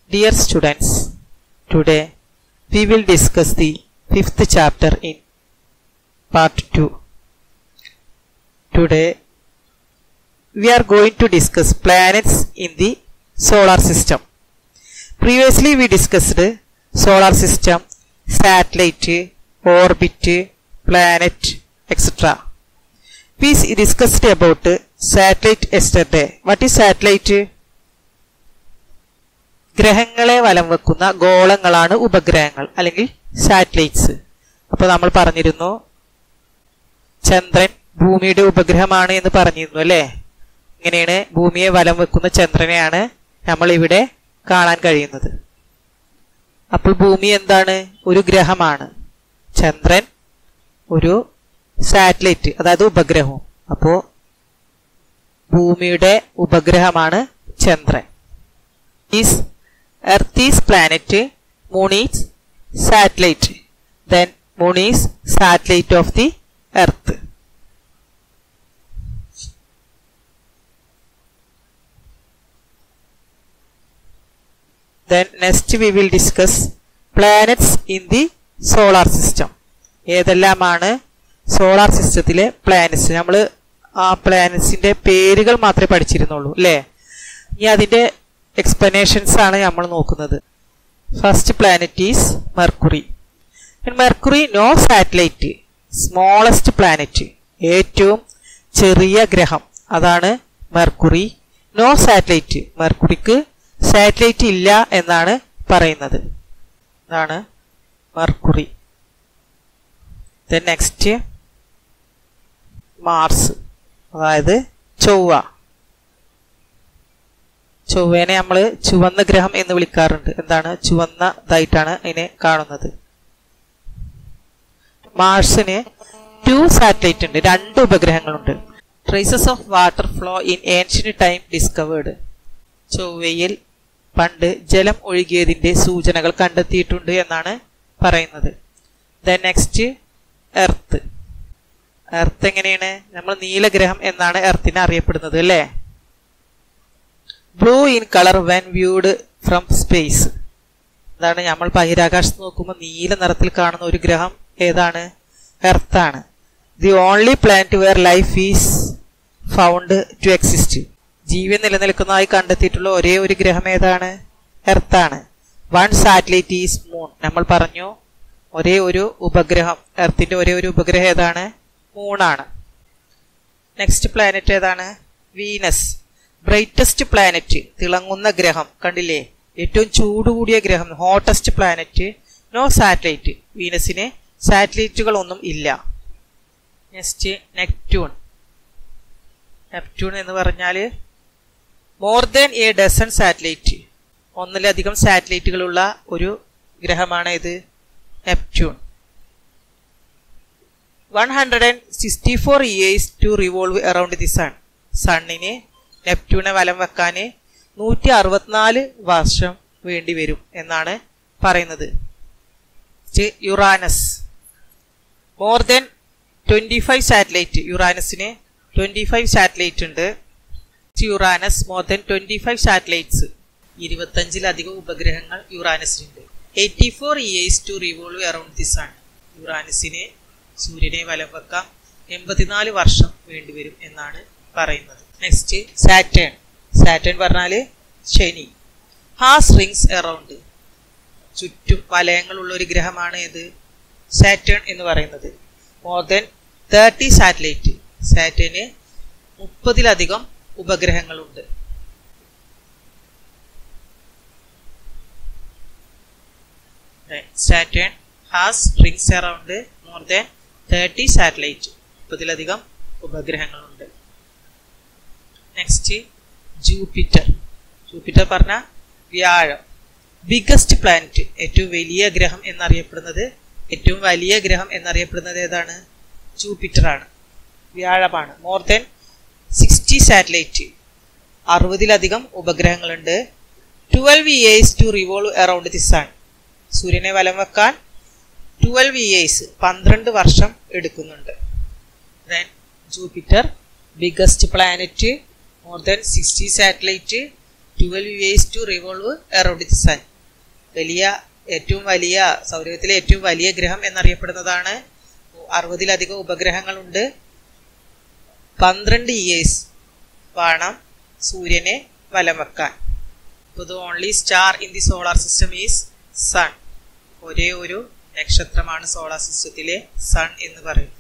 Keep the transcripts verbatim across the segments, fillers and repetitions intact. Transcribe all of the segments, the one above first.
Dear students, today we will discuss the fifth chapter in part two. Today we are going to discuss planets in the solar system. Previously we discussed solar system, satellite, orbit, planet, et cetera. We discussed about satellite yesterday. What is satellite? ഗ്രഹങ്ങളെ വലം വെക്കുന്ന ഗോളങ്ങളാണ് ഉപഗ്രഹങ്ങൾ അല്ലെങ്കിൽ satellites. അപ്പോൾ നമ്മൾ പറഞ്ഞിരുന്നു ചന്ദ്രൻ ഭൂമിയുടെ ഉപഗ്രഹമാണ് എന്ന് പറഞ്ഞിരുന്നു അല്ലേ. ഇങ്ങനെയാണ് ഭൂമിയെ വലം വെക്കുന്ന ചന്ദ്രനെയാണ് നമ്മൾ ഇവിടെ കാണാൻ കഴിയുന്നത്. അപ്പോൾ ഭൂമി എന്താണ്? ഒരു ഗ്രഹമാണ്. ചന്ദ്രൻ ഒരു സാറ്റലൈറ്റ്, അതായത് ഉപഗ്രഹവും. അപ്പോൾ ഭൂമിയുടെ ഉപഗ്രഹമാണ് ചന്ദ്രൻ. Is Earth is planet, Moon is satellite. Then Moon is satellite of the Earth. Then next we will discuss planets in the solar system. ഏതെല്ലാമാണ് സോളാർ സിസ്റ്റത്തിലെ പ്ലാനറ്റ്സ്? നമ്മൾ ആ പ്ലാനറ്റ്സിന്റെ പേരുകൾ മാത്രമേ പഠിച്ചിരുന്നുള്ളൂ അല്ലേ. ഇനി അതിന്റെ എക്സ്പ്ലനേഷൻസ് ആണ് നമ്മൾ നോക്കുന്നത്. First planet is Mercury. Mercury no satellite, smallest planet, ഏറ്റവും ചെറിയ ഗ്രഹം, അതാണ് മെർക്കുറി. നോ സാറ്റലൈറ്റ്, മെർക്കുറിക്ക് സാറ്റലൈറ്റ് ഇല്ല എന്നാണ് പറയുന്നത്. അതാണ് മെർക്കുറി. ദെൻ നെക്സ്റ്റ് മാർസ്, അതായത് ചൊവ്വ. ചൊവ്വേനെ നമ്മൾ ചുവന്ന ഗ്രഹം എന്ന് വിളിക്കാറുണ്ട്. എന്താണ്? ചുവന്നതായിട്ടാണ് അതിനെ കാണുന്നത്. മാർസിന് ടു സാറ്റലൈറ്റ് ഉണ്ട്, രണ്ട് ഉപഗ്രഹങ്ങളുണ്ട്. Traces of water flow in ancient time discovered. ചൊവ്വയിൽ പണ്ട് ജലം ഒഴുകിയതിന്റെ സൂചനകൾ കണ്ടെത്തിയിട്ടുണ്ട് എന്നാണ് പറയുന്നത്. Then next earth. എർത്ത് എങ്ങനെയാണ്? നമ്മൾ നീലഗ്രഹം എന്നാണ് എർത്തിനെ അറിയപ്പെടുന്നത് അല്ലേ. Blue in colour when viewed from space. അതാണ് നമ്മൾ ബഹിരാകാശത്ത് നോക്കുമ്പോൾ നീല നിറത്തിൽ കാണുന്ന ഒരു ഗ്രഹം ഏതാണ്? എർത്താണ്. The only planet where life is found to exist. ജീവൻ നിലനിൽക്കുന്നതായി കണ്ടെത്തിയിട്ടുള്ള ഒരേ ഒരു ഗ്രഹം ഏതാണ്? എർത്താണ്. One satellite is moon. നമ്മൾ പറഞ്ഞു ഒരേ ഒരു ഉപഗ്രഹം, എർത്തിന്റെ ഒരേ ഒരു ഉപഗ്രഹം ഏതാണ്? മൂണാണ്. നെക്സ്റ്റ് പ്ലാനറ്റ് ഏതാണ്? വീനസ്. ബ്രൈറ്റസ്റ്റ് പ്ലാനറ്റ്, തിളങ്ങുന്ന ഗ്രഹം, കണ്ടില്ലേ? ഏറ്റവും ചൂട് കൂടിയ ഗ്രഹം, ഹോട്ടസ്റ്റ് പ്ലാനറ്റ്. നോ സാറ്റലൈറ്റ്, വീനസിന് സാറ്റലൈറ്റുകൾ ഒന്നും ഇല്ല. Next Neptune. നെപ്റ്റ്യൂൺ എന്ന് പറഞ്ഞാൽ more than a dozen satellite, ഒന്നിലധികം സാറ്റലൈറ്റുകളുള്ള ഒരു ഗ്രഹമാണ് ഇത് Neptune. One hundred and sixty four years to revolve around the sun. സണ്ണിന് നെപ്റ്റ്യൂണെ വലം വെക്കാന് നൂറ്റി അറുപത്തിനാല് വർഷം വേണ്ടി വരും എന്നാണ് പറയുന്നത്. Uranus. More than twenty five satellite. യുറാനസിന് twenty five satellite ഉണ്ട്. Uranus more than twenty five satellites. ഇരുപത്തഞ്ചിലധികം ഉപഗ്രഹങ്ങൾ യുറാനസിനുണ്ട്. Eighty four years to revolve around the sun. യുറാനസിന് സൂര്യനെ വലം വെക്കാൻ എൺപത്തിനാല് വർഷം വേണ്ടിവരും എന്നാണ് പറയുന്നത്. Next Saturn. സാറ്റേൺ പറഞ്ഞാൽ ശനി. ഹാസ് റിങ്സ് അറൗണ്ട്, ചുറ്റും വലയങ്ങളുള്ള ഒരു ഗ്രഹമാണ് ഇത് സാറ്റേൺ എന്ന് പറയുന്നത്. More than thirty satellite. സാറ്റേന് മുപ്പതിലധികം ഉപഗ്രഹങ്ങളുണ്ട്. Saturn has rings around more than thirty satellite. മുപ്പതിലധികം ഉപഗ്രഹങ്ങളുണ്ട്. Next Jupiter. ജൂപ്പിറ്റർ പറഞ്ഞ വ്യാഴം. ബിഗസ്റ്റ് പ്ലാനറ്റ്, ഏറ്റവും വലിയ ഗ്രഹം എന്നറിയപ്പെടുന്നത് ഏറ്റവും വലിയ ഗ്രഹം എന്നറിയപ്പെടുന്നത് ഏതാണ്? ജൂപ്പിറ്റർ ആണ്, വ്യാഴമാണ്. മോർ ദാൻ സിക്സ്റ്റി സാറ്റലൈറ്റ്, അറുപതിലധികം ഉപഗ്രഹങ്ങളുണ്ട്. Twelve years to revolve around the sun. സൂര്യനെ വലം വെക്കാൻ ട്വൽവ് ഇയേഴ്സ്, പന്ത്രണ്ട് വർഷം എടുക്കുന്നുണ്ട്. Then Jupiter biggest planet, more than sixty satellite, twelve years to revolve around the sun. വലിയ ഏറ്റവും വലിയ സൗരയൂഥത്തിലെ ഏറ്റവും വലിയ ഗ്രഹം എന്നറിയപ്പെടുന്നതാണ്. അറുപതിലധികം ഉപഗ്രഹങ്ങളുണ്ട്. പന്ത്രണ്ട് ഇയേഴ്സ് വേണം സൂര്യനെ വലം വെക്കാൻ. അപ്പോൾ the only star in the solar system is sun. ഒരേ ഒരു നക്ഷത്രമാണ് സോളാർ സിസ്റ്റത്തിലെ സൺ എന്ന് പറയുന്നത്.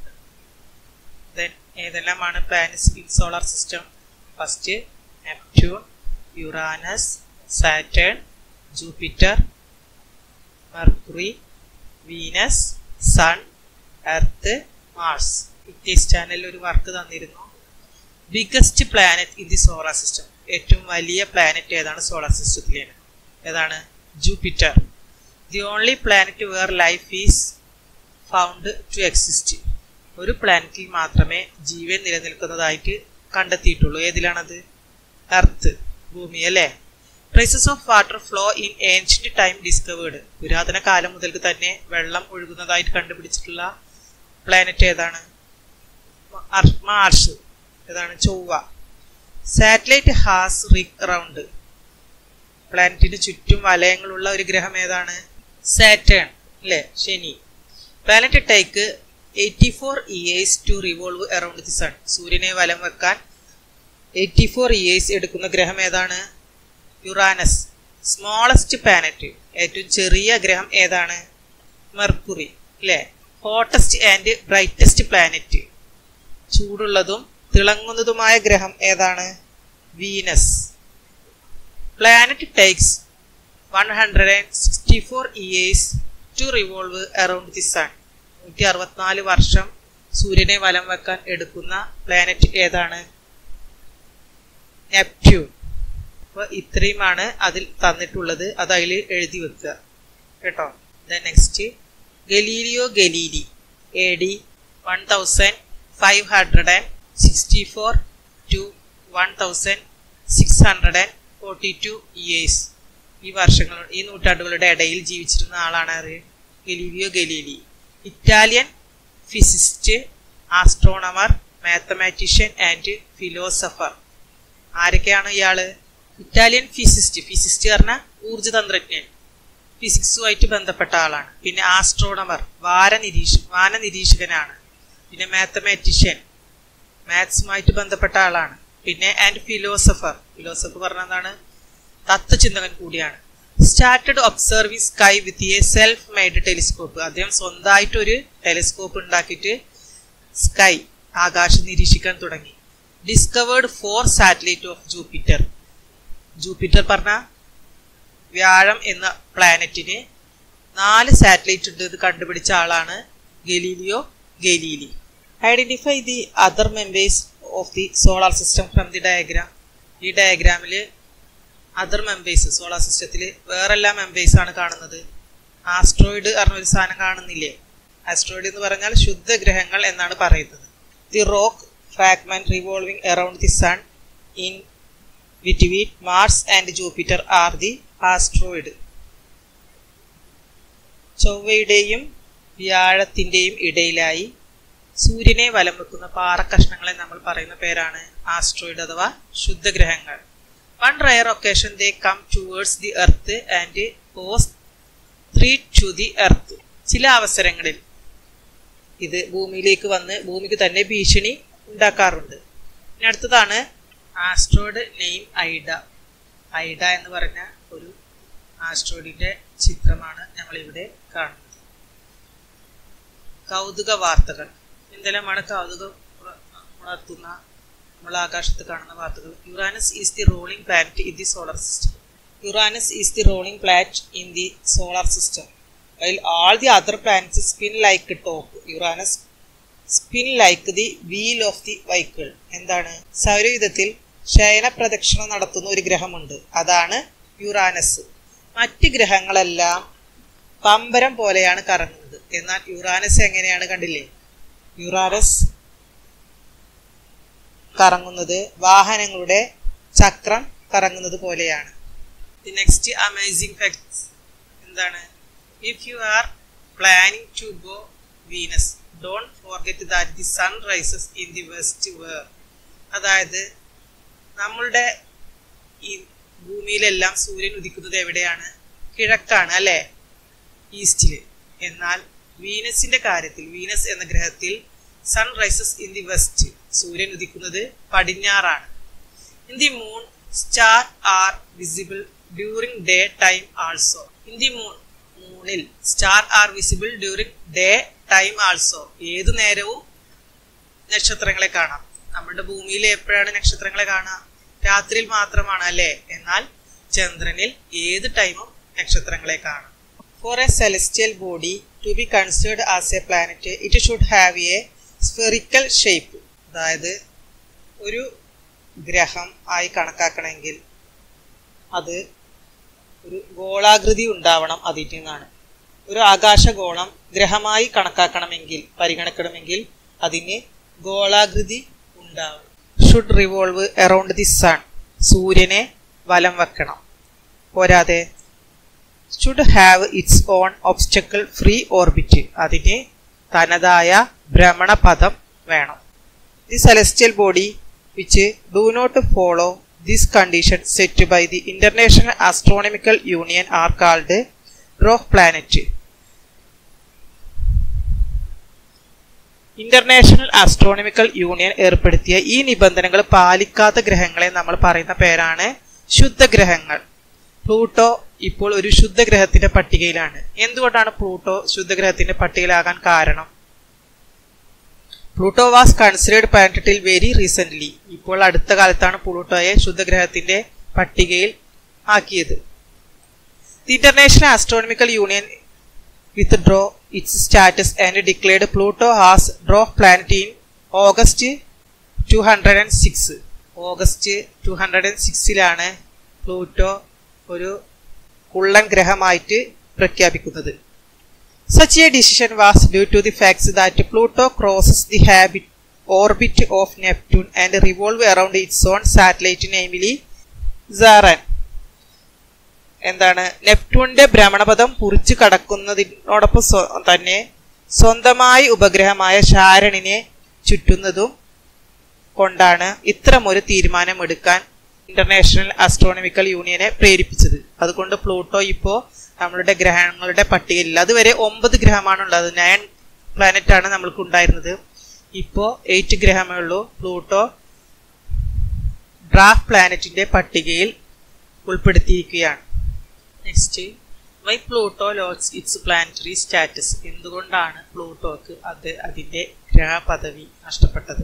ദെൻ ഏതെല്ലാമാണ് planets in solar system? First Neptune, Uranus, Saturn, Jupiter, Mercury, Venus, sun, earth, Mars. ഇറ്റീസ് ചാനലിൽ ഒരു വർക്ക് തന്നിരുന്നു. Biggest planet in the solar system. ഏറ്റവും വലിയ പ്ലാനറ്റ് ഏതാണ് സോളാർ സിസ്റ്റത്തിലാണ്? ഏതാണ്? Jupiter. The only planet where life is found to exist. ഒരു പ്ലാനറ്റിൽ മാത്രമേ ജീവൻ നിലനിൽക്കുന്നതായിട്ട് കണ്ടെത്തിയിട്ടുള്ളൂ. ഏതിലാണത്? എർത്ത്, ഭൂമി അല്ലേ. Traces of water flow in ancient time discovered. പുരാതന കാലം മുതൽക്ക് തന്നെ വെള്ളം ഒഴുകുന്നതായിട്ട് കണ്ടുപിടിച്ചിട്ടുള്ള പ്ലാനറ്റ് ഏതാണ്? മാർസ്. ഏതാണ്? ചൊവ്വ. Satellite has ring round. പ്ലാനറ്റിന് ചുറ്റും വലയങ്ങളുള്ള ഒരു ഗ്രഹം ഏതാണ്? സാറ്റേൺ അല്ലേ, ശനി. Planet take eighty four years to revolve around the sun. സൂര്യനെ വലം വെക്കാൻ എയ്റ്റി ഫോർ ഇയേഴ്സ് എടുക്കുന്ന ഗ്രഹം ഏതാണ്? യുറാനസ്. സ്മോളസ്റ്റ് പ്ലാനറ്റ്, ഏറ്റവും ചെറിയ ഗ്രഹം ഏതാണ്? മെർക്കുറി അല്ലേ. ഹോട്ടസ്റ്റ് ആൻഡ് ബ്രൈറ്റസ്റ്റ് പ്ലാനറ്റ്, ചൂടുള്ളതും തിളങ്ങുന്നതുമായ ഗ്രഹം ഏതാണ്? Venus. Planet takes one hundred and sixty four years to revolve around the sun. നൂറ്റി അറുപത്തിനാല് വർഷം സൂര്യനെ വലം വെക്കാൻ എടുക്കുന്ന പ്ലാനറ്റ് ഏതാണ്? നെപ്റ്റ്യൂൺ. അപ്പോൾ ഇത്രയുമാണ് അതിൽ തന്നിട്ടുള്ളത്. അത് അതിൽ എഴുതി വെക്കുക കേട്ടോ. Then next Galileo Galilei A D one thousand five hundred and sixty four to one thousand six hundred and forty two years. ഈ വർഷങ്ങൾ ഈ നൂറ്റാണ്ടുകളുടെ ഇടയിൽ ജീവിച്ചിരുന്ന ആളാണ് ആര്? Galileo Galilei. Italian physicist, astronomer, mathematician and philosopher. ആരൊക്കെയാണ് ഇയാള്? Italian physicist. ഫിസിസ്റ്റ് പറഞ്ഞാൽ ഊർജ്ജതന്ത്രജ്ഞൻ, ഫിസിക്സുമായിട്ട് ബന്ധപ്പെട്ട ആളാണ്. പിന്നെ ആസ്ട്രോണമർ, വാര നിരീക്ഷ വാന നിരീക്ഷകനാണ്. പിന്നെ മാത്തമാറ്റീഷ്യൻ, മാത്സുമായിട്ട് ബന്ധപ്പെട്ട ആളാണ്. പിന്നെ ആൻഡ് ഫിലോസഫർ. ഫിലോസഫർ പറഞ്ഞതാണ് തത്വചിന്തകൻ കൂടിയാണ്. Started observing sky with a self made telescope. അദ്ദേഹം സ്വന്തമായിട്ടൊരു ടെലിസ്കോപ്പ് ഉണ്ടാക്കിയിട്ട് സ്കൈ, ആകാശം നിരീക്ഷിക്കാൻ തുടങ്ങി. Discovered four satellite of Jupiter. Jupiter പറഞ്ഞ വ്യാഴം എന്ന പ്ലാനറ്റിന് നാല് സാറ്റലൈറ്റ് ഉണ്ട്. ഇത് കണ്ടുപിടിച്ച ആളാണ് Galileo Galilei. Identify the other members of the solar system from the diagram. ഈ ഡയഗ്രാമിൽ അതർ മെമ്പേഴ്സ്, സോളാർ സിസ്റ്റത്തിൽ വേറെല്ലാം മെമ്പേഴ്സ് ആണ് കാണുന്നത്. ആസ്ട്രോയിഡ് പറഞ്ഞൊരു സാധനം കാണുന്നില്ലേ? ആസ്ട്രോയിഡ് എന്ന് പറഞ്ഞാൽ ശുദ്ധഗ്രഹങ്ങൾ എന്നാണ് പറയുന്നത്. The rock fragment revolving around the sun in between Mars and Jupiter are the asteroid. ചൊവ്വയുടെയും വ്യാഴത്തിൻ്റെയും ഇടയിലായി സൂര്യനെ വലം വെക്കുന്ന പാറക്കഷ്ണങ്ങളെ നമ്മൾ പറയുന്ന പേരാണ് ആസ്ട്രോയിഡ് അഥവാ ശുദ്ധഗ്രഹങ്ങൾ. One rare occasion they come towards the earth and pose three to the earth. ചില അവസരങ്ങളിൽ ഇത് ഭൂമിയിലേക്ക് വന്ന് ഭൂമിക്ക് തന്നെ ഭീഷണി ഉണ്ടാക്കാറുണ്ട്. ഇനി അടുത്തതാണ് ആസ്ട്രോയിഡ് നെയിം ഐഡ. ഐഡ എന്ന് പറഞ്ഞ ഒരു ആസ്ട്രോയിഡിന്റെ ചിത്രമാണ് ഞങ്ങളിവിടെ കാണുന്നത്. കൗതുക വാർത്തകൾ. എന്തെല്ലാമാണ് കൗതുകം ഉണർത്തുന്ന നമ്മൾ ആകാശത്ത് കാണുന്ന വാർത്തകൾ? Uranus is the rolling planet in the solar system. Uranus is the rolling planet in the solar system. while all the other planets spin like a top, Uranus spin like the wheel of the vehicle. എന്താണ്? സൗരയൂഥത്തിൽ ശയന പ്രദക്ഷിണം നടത്തുന്ന ഒരു ഗ്രഹമുണ്ട്, അതാണ് Uranus. മറ്റ് ഗ്രഹങ്ങളെല്ലാം പമ്പരം പോലെയാണ് കറങ്ങുന്നത്. എന്നാൽ യുറാനസ് എങ്ങനെയാണ്? കണ്ടില്ലേ? യുറാനസ് കറങ്ങുന്നത് വാഹനങ്ങളുടെ ചക്രം കറങ്ങുന്നത് പോലെയാണ്. ദി നെക്സ്റ്റ് അമേസിംഗ് ഫാക്ട്സ് എന്താണ്? If you are planning to go Venus, don't forget that the sun rises in the west where. അതായത് നമ്മളുടെ ഈ ഭൂമിയിലെല്ലാം സൂര്യൻ ഉദിക്കുന്നത് എവിടെയാണ്? കിഴക്കാണ് അല്ലെ, ഈസ്റ്റില്. എന്നാൽ വീനസിന്റെ കാര്യത്തിൽ, വീനസ് എന്ന ഗ്രഹത്തിൽ sun rises in the west, സൂര്യൻ ഉദിക്കുന്നത് പടിഞ്ഞാറാണ്. In the moon star are visible during day time also. In the moon, മൂണിൽ star are visible during day time also. ഏതു നേരവും നക്ഷത്രങ്ങളെ കാണാം. നമ്മുടെ ഭൂമിയിൽ എപ്പോഴാണ് നക്ഷത്രങ്ങളെ കാണാം? രാത്രിയിൽ മാത്രമാണ് അല്ലേ. എന്നാൽ ചന്ദ്രനിൽ ഏത് ടൈമും നക്ഷത്രങ്ങളെ കാണാം. For a celestial body to be considered as a planet it should have a spherical shape. അതായത് ഒരു ഗ്രഹം ആയി കണക്കാക്കണമെങ്കിൽ അത് ഒരു ഗോളാകൃതി ഉണ്ടാവണം അതിൽ നിന്നാണ്. ഒരു ആകാശഗോളം ഗ്രഹമായി കണക്കാക്കണമെങ്കിൽ, പരിഗണിക്കണമെങ്കിൽ അതിന് ഗോളാകൃതി ഉണ്ടാവണം. Should revolve around the sun, സൂര്യനെ വലം വെക്കണം. പോരാതെ should have its own obstacle free orbit, അതിന് തനതായ ഭ്രമണപഥം വേണം. The celestial body which do not follow this condition set by the International Astronomical Union are called dwarf planet. International Astronomical Union ഏർപ്പെടുത്തിയ ഈ നിബന്ധനകൾ പാലിക്കാത്ത ഗ്രഹങ്ങളെ നമ്മൾ പറയുന്ന പേരാണ് ശുദ്ധഗ്രഹങ്ങൾ. പ്ലൂട്ടോ ഇപ്പോൾ ഒരു ശുദ്ധഗ്രഹത്തിന്റെ പട്ടികയിലാണ്. എന്തുകൊണ്ടാണ് പ്ലൂട്ടോ ശുദ്ധഗ്രഹത്തിന്റെ പട്ടികയിലാകാൻ കാരണം? Pluto was considered planet till very recently. ഇപ്പോൾ അടുത്ത കാലത്താണ് പ്ലൂട്ടോയെ ശുദ്ധഗ്രഹത്തിന്റെ പട്ടികയിൽ ആക്കിയത്. The International Astronomical Union withdraw its status and declared Pluto as dwarf planet in August two hundred six. August two hundred six-ലാണ് പ്ലൂട്ടോ ഒരു കുള്ളൻ ഗ്രഹമായിട്ട് പ്രഖ്യാപിക്കുന്നത്. Such a decision was due to the fact that Pluto crosses the habit orbit of Neptune and revolves around its own satellite, namely Charon. എന്താണ്? നെപ്റ്റ്യൂണിന്റെ ഭ്രമണപഥം കുറിച്ച് കടക്കുന്നതിനോടൊപ്പം തന്നെ സ്വന്തമായി ഉപഗ്രഹമായ ഷാരണിനെ ചുറ്റുന്നതും കൊണ്ടാണ് ഇത്തരമൊരു തീരുമാനമെടുക്കാൻ ഇന്റർനാഷണൽ ആസ്ട്രോണമിക്കൽ യൂണിയനെ പ്രേരിപ്പിച്ചത്. അതുകൊണ്ട് പ്ലൂട്ടോ ഇപ്പോൾ നമ്മളുടെ ഗ്രഹങ്ങളുടെ പട്ടികയില്ല. അതുവരെ ഒമ്പത് ഗ്രഹമാണുള്ളത്, നയൻ പ്ലാനറ്റ് ആണ് നമ്മൾക്ക് ഉണ്ടായിരുന്നത്. ഇപ്പോൾ എയ്റ്റ് ഗ്രഹമേ ഉള്ളൂ. പ്ലൂട്ടോ ഡ്വാർഫ് പ്ലാനറ്റിന്റെ പട്ടികയിൽ ഉൾപ്പെടുത്തിയിരിക്കുകയാണ്. Next, why Pluto lost its planetary status. എന്തുകൊണ്ടാണ് പ്ലൂട്ടോക്ക് അത് അതിൻ്റെ ഗ്രഹ പദവി നഷ്ടപ്പെട്ടത്?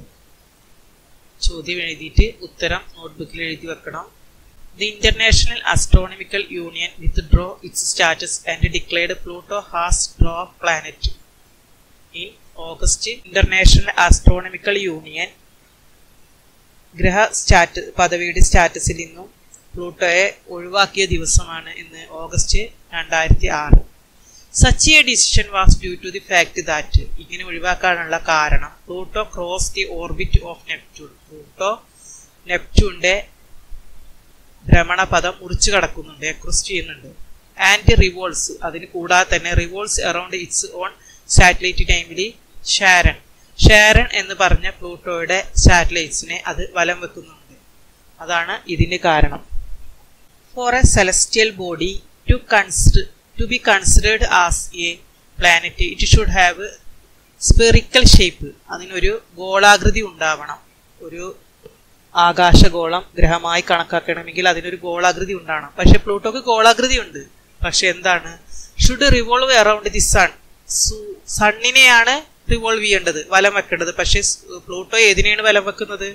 ചോദ്യം എഴുതിയിട്ട് ഉത്തരം നോട്ട്ബുക്കിൽ എഴുതി വെക്കണം. The International Astronomical Union withdraw its status and declared Pluto has dwarf planet in August. International Astronomical Union ഗ്രഹ സ്റ്റാറ്റസ് പദവിയുടെ സ്റ്റാറ്റസിൽ നിന്നും പ്ലൂട്ടോയെ ഒഴിവാക്കിയ ദിവസമാണ് ഇന്ന്, ഓഗസ്റ്റ് രണ്ടായിരത്തി ആറ്. Such a decision was due to the fact that. ഇങ്ങനെ ഒഴിവാക്കാനുള്ള കാരണം Pluto cross the orbit of Neptune. Pluto നെപ്റ്റ്യൂണിന്റെ ഭ്രമണപഥം മുറിച്ചു കടക്കുന്നുണ്ട്, ക്രോസ് ചെയ്യുന്നുണ്ട്. ആൻഡ് റിവോൾസ്, അതിന് കൂടാതെ തന്നെ revolves around its own satellite, timely Sharon. Charon എന്ന് പറഞ്ഞ പ്ലൂട്ടോയുടെ സാറ്റലൈറ്റ്സിനെ അത് വലം വെക്കുന്നുണ്ട്. അതാണ് ഇതിന് കാരണം. For a celestial body to consider to be considered as a planet, it should have a spherical shape. അതിനൊരു ഗോളാകൃതി ഉണ്ടാവണം. ഒരു ആകാശഗോളം ഗ്രഹമായി കണക്കാക്കണമെങ്കിൽ അതിനൊരു ഗോളാകൃതി ഉണ്ടാവണം. പക്ഷെ പ്ലൂട്ടോക്ക് ഗോളാകൃതി ഉണ്ട്. പക്ഷെ എന്താണ്? Should revolve around the sun. സണ്ണിനെയാണ് റിവോൾവ് ചെയ്യേണ്ടത്, വലം വെക്കേണ്ടത്. പക്ഷെ പ്ലൂട്ടോ ഏതിനെയാണ് വലം വെക്കുന്നത്?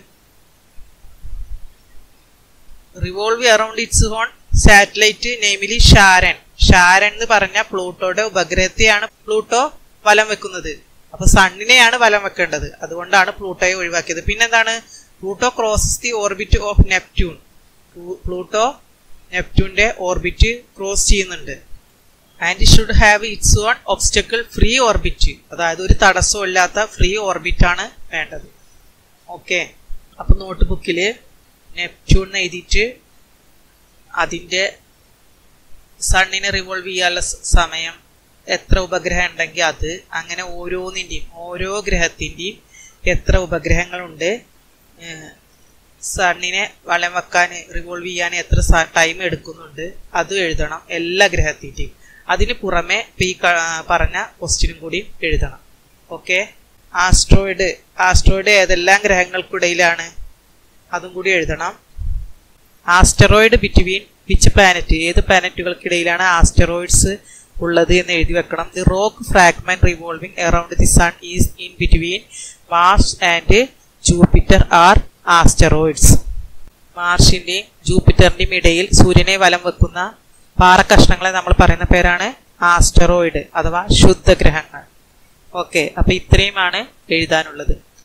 Revolve around its own satellite, namely Charon. Charon എന്ന് പറഞ്ഞ പ്ലൂട്ടോയുടെ ഉപഗ്രഹത്തെയാണ് പ്ലൂട്ടോ വലം വെക്കുന്നത്. അപ്പൊ സണ്ണിനെയാണ് വലം വെക്കേണ്ടത്. അതുകൊണ്ടാണ് പ്ലൂട്ടോയെ ഒഴിവാക്കിയത്. പിന്നെന്താണ്? Pluto crosses the orbit of Neptune. Pluto നെപ്റ്റ്യൂണിന്റെ ഓർബിറ്റ് ക്രോസ് ചെയ്യുന്നുണ്ട്. And should have its own obstacle free orbit. അതായത് ഒരു തടസ്സവും ഇല്ലാത്ത ഫ്രീ ഓർബിറ്റ് ആണ് വേണ്ടത്. ഓക്കെ, അപ്പൊ നോട്ട് ബുക്കില് നെപ്റ്റ്യൂൺ എഴുതിയിട്ട് അതിൻ്റെ സണ്ണിനെ റിവോൾവ് ചെയ്യാനുള്ള സമയം, എത്ര ഉപഗ്രഹം ഉണ്ടെങ്കിൽ അത്, അങ്ങനെ ഓരോന്നിൻ്റെയും ഓരോ ഗ്രഹത്തിൻ്റെയും എത്ര ഉപഗ്രഹങ്ങളുണ്ട്, സണ്ണിനെ വലം വെക്കാൻ റിവോൾവ് ചെയ്യാൻ എത്ര ടൈം എടുക്കുന്നുണ്ട് അതും എഴുതണം, എല്ലാ ഗ്രഹത്തിൻ്റെയും. അതിന് പുറമെ ഈ പറഞ്ഞ ക്വസ്റ്റ്യനും കൂടി എഴുതണം. ഓക്കെ. ആസ്ട്രോയിഡ് ആസ്ട്രോയിഡ് ഏതെല്ലാം ഗ്രഹങ്ങൾക്കിടയിലാണ് അതും കൂടി എഴുതണം. ആസ്റ്ററോയിഡ് ബിറ്റ്വീൻ വിച്ച് പ്ലാനറ്റ്, ഏത് പ്ലാനറ്റുകൾക്കിടയിലാണ് ആസ്റ്ററോയിഡ്സ് ഉള്ളത് എന്ന് എഴുതി വെക്കണം. The rock fragment revolving around the sun is in between Mars and Jupiter are asteroids. മാർസിന്റെയും ജൂപ്പിറ്ററിന്റെയും ഇടയിൽ സൂര്യനെ വലം വെക്കുന്ന പാറക്കഷ്ണങ്ങളെ നമ്മൾ പറയുന്ന പേരാണ് ആസ്റ്ററോയിഡ് അഥവാ ശുദ്ധഗ്രഹങ്ങൾ. ഓക്കെ, അപ്പൊ ഇത്രയുമാണ് എഴുതാനുള്ളത്.